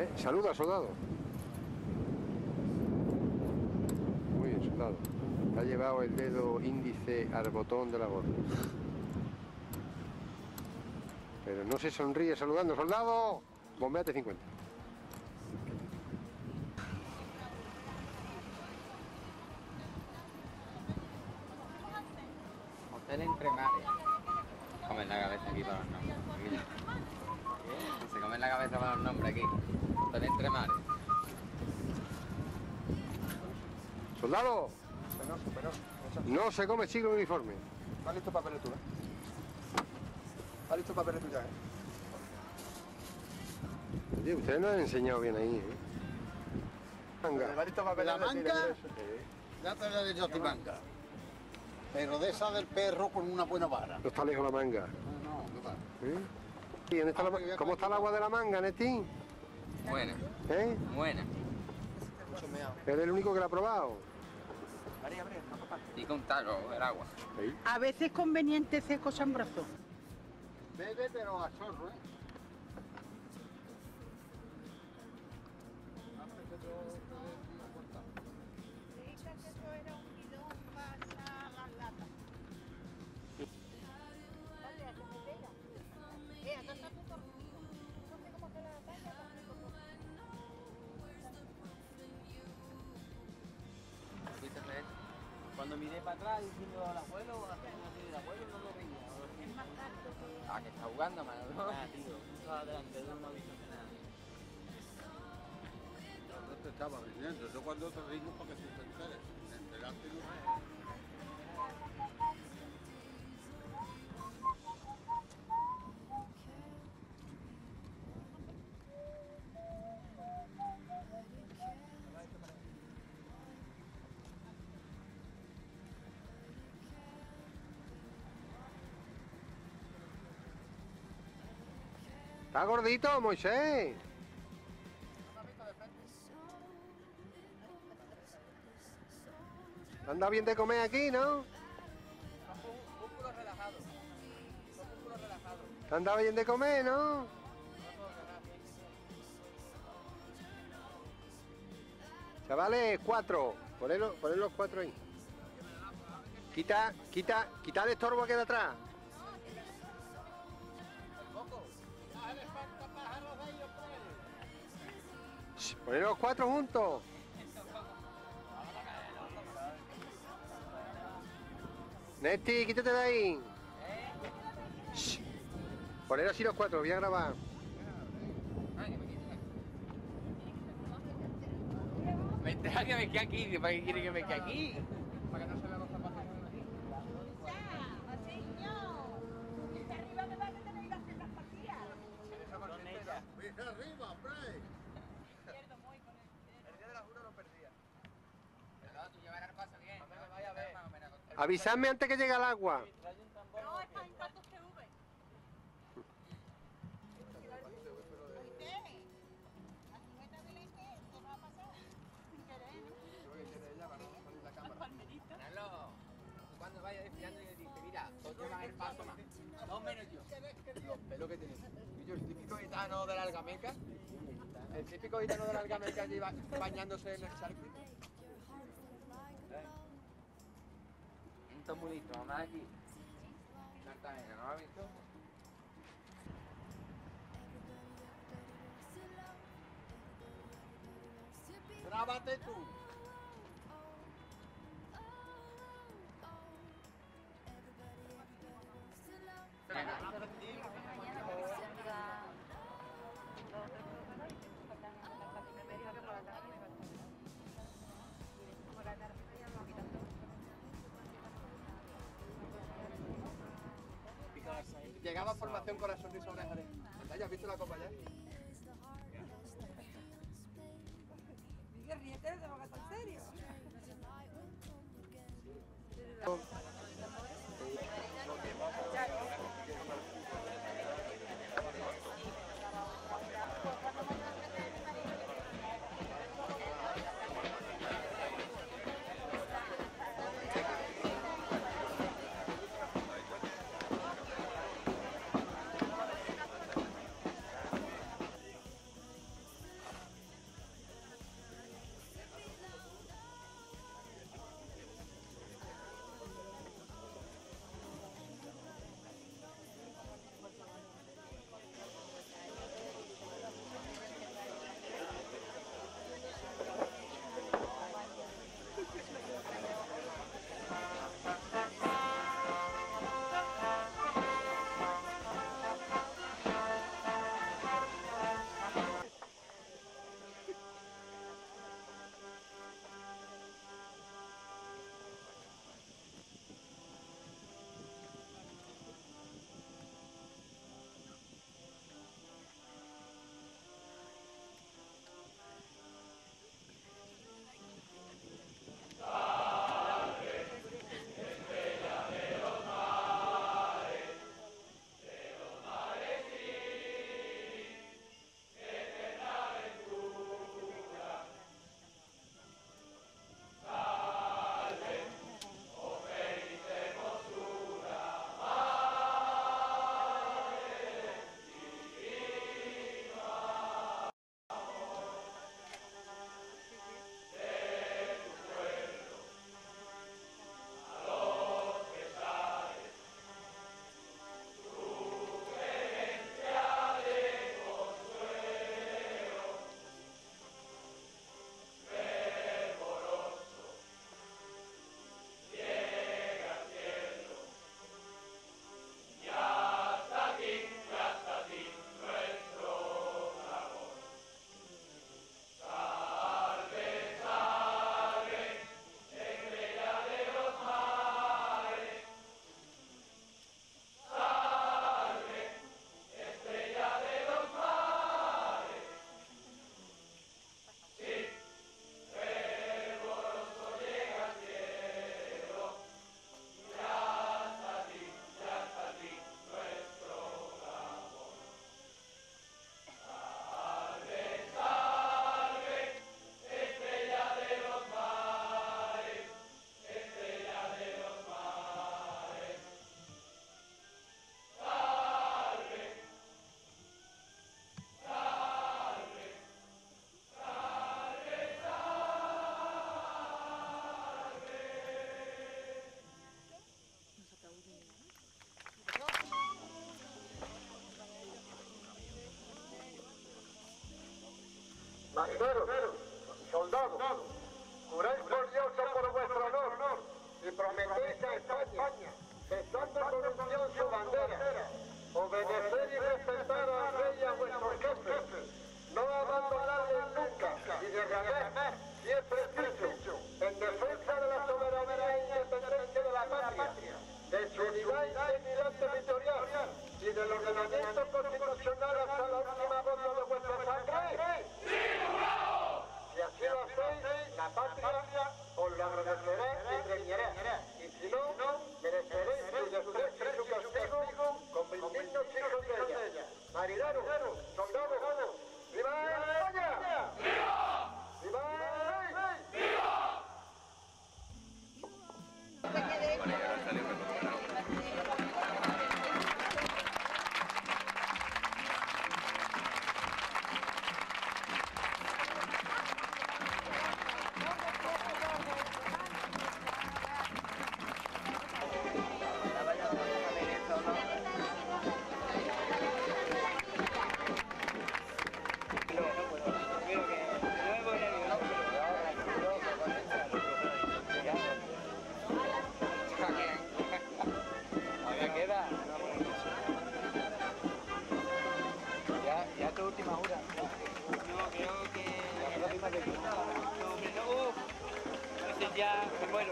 Saluda, soldado. Muy bien, soldado. Ha llevado el dedo índice al botón de la gorra. Pero no se sonríe saludando. ¡Soldado! Bombeate 50. Hotel Entre Mares. Comen la cabeza aquí para los nombres. Se comen la cabeza para los nombres aquí. Hotel Entre Mares. ¡Soldado! Penoso. No se come chico en uniforme. ¿Está listo papeles tú, ¿Está listo papeles tú ya, Oye, ustedes no han enseñado bien ahí, Manga. ¿Está listo papeles? La manga, ya te lo he dicho a ti, manga. Pero de esa del perro con una buena vara. No está lejos la manga. No, no va. ¿Y dónde está ¿Cómo está el agua de la manga, Netín? Buena. Buena. Mucho meado. Eres el único que la ha probado. María, papá. Y con talco el agua. ¿Sí? A veces es conveniente seco sambrazo. Bebe, pero a chorro, Cuando miré para atrás diciendo al abuelo, el abuelo no lo veía. Es más tarde. Ah, que está jugando, mano. Ah, tío, tú estabas delante, no hemos visto nada. No te estaba viniendo. Yo cuando te digo para que tú te enteres. Enteraste no. ¿Está gordito, Moisés? ¿Te han dado bien de comer aquí, no? Músculos relajados. Músculos relajados. ¿Te han dado bien de comer, no? Chavales, 4. Poned los 4 ahí. Quita el estorbo que de atrás. Poned los 4 juntos. Nesti, quítate de ahí. Poned así los 4, voy a grabar. Me deja que me quede aquí, ¿para qué quiere que me quede aquí? Para que no se vean los zapatos. Mira arriba, hombre. El día de la jura lo perdía. Pero tú llevarás el paso bien. No me vaya a ver. Avisadme antes que llegue el agua. No, está en cuantos TV. Manolo, tú cuando vayas desfilando y le dices, mira, tú llevas el paso más. 2 menos yo. Los pelos que tienes. Y yo, el típico gitano de la algameca. El típico gitano de la algameca que iba bañándose en el charco. Esto es muy listo, vamos aquí. Cartagena, ¿no lo has visto? Grábate tú. Llegaba a formación con la sonrisa oreja oreja. ¿Ya has visto la copa ya? Miguel, ríete, te lo gasto en serio. marineros, soldados, juráis por Dios o por vuestro honor y prometéis a España, besando con unción su bandera, obedecer y respetar al rey y a vuestros jefes, no abandonarles nunca y derramar, si es preciso, en defensa de la soberanía e independencia de la patria, de su unidad y dignidad territorial y del ordenamiento constitucional hasta la última gota de vuestra sangre. Si así lo hacéis, la patria os lo agradecerá y premiará. Y si no, mereceréis su desprecio y su castigo como indignos hijos de ella. Marineros, soldados, ¡viva España! ¡Viva! ¡Viva el rey! ¡Viva! Ya tu última hora. No, creo que... Entonces ya me muero.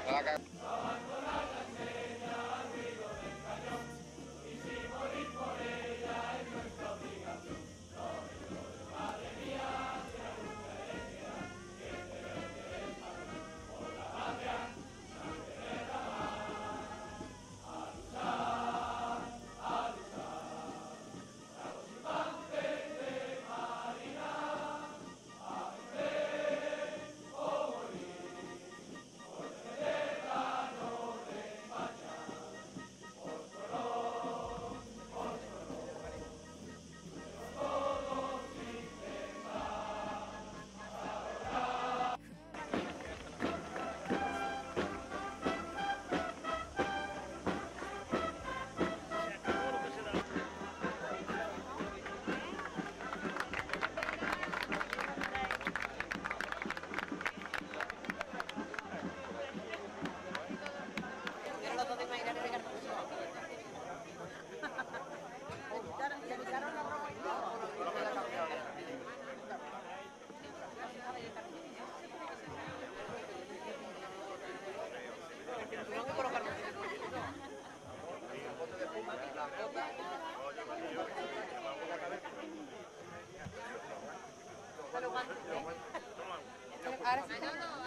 Ahora sí.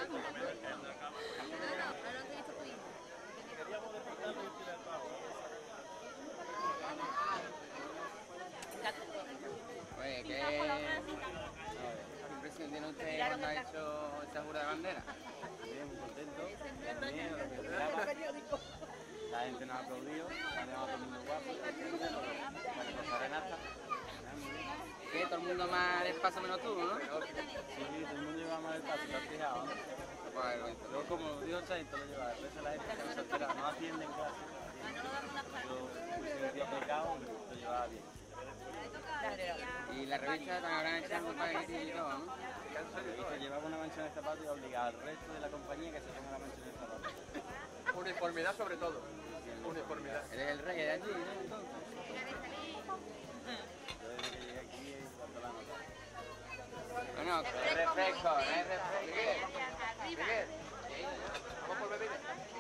Oye, ¿qué impresión tiene usted cuando ha hecho esa jura de bandera? Bien, muy contento. Bien, lo que esperaba. La gente nos ha aplaudido, la han llamado todo el mundo guapo, la serenata. Que todo el mundo más despacio menos tú, ¿no? Sí, todo el mundo lleva más despacio, ¿te has fijado? Yo, como dijo Chaito, lo lleva después a la gente que no se entera, no atienden casi. Yo me sentía pecado, lo llevaba bien. Y la revista te habrán echado un país y todo, ¿no? Y se llevaba una mancha en el zapato y obligaba al resto de la compañía que se ponga la mancha en el zapato. Uniformidad sobre todo. Uniformidad. Eres el rey de allí, ¿no? Entonces. Yo desde que llegué aquí he dado la nota. Bueno, no es refresco, no es refresco. Vamos por bebidas.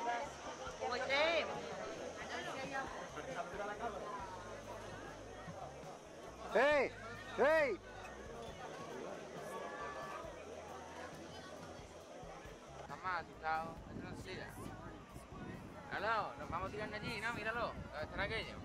¡Hey! ¡Hey! Estás más asustado, eso no sida. Míralo, nos vamos a tirar de allí, ¿no? Míralo, ¿dónde están aquellos?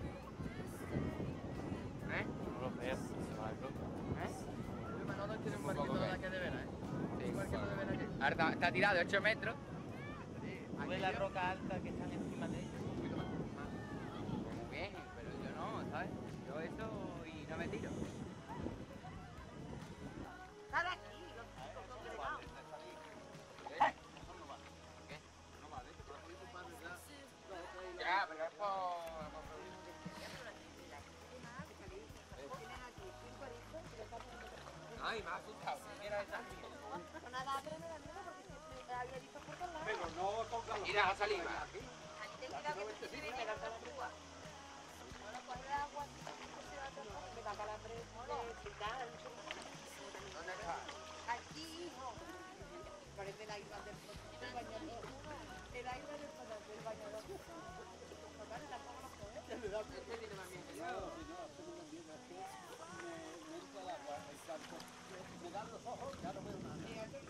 ¿Eh? No lo veas, se va el loco. ¿Eh? Manolo tiene un barquito de aquí de veras, ¿eh? Sí, Un barquito de veras aquí. ahora está tirado de 8 metros. ¿Tú ves la roca alta que están encima de ellos? Muy bien, pero yo no, ¿sabes? Yo eso y no me tiro. Sale aquí, los chicos son delegados. Ya, pero es por... Ay, me ha asustado. era esa. No nada, pero me da miedo porque siempre había visto por todos lados. Pero no con calor. Mira, a salir. Ten cuidado que se viene la agua. Bueno, pues el agua se va a tomar. Me da calambre de quitar. ¿Dónde está? Aquí, hijo. Parece la isla del bañador. El isla del bañador. Total, tampoco lo puedo. Este tiene más miedo que yo. No, si no, esto no me entiende, es que me entra el agua, el campo, me dan los ojos, ya no veo nada.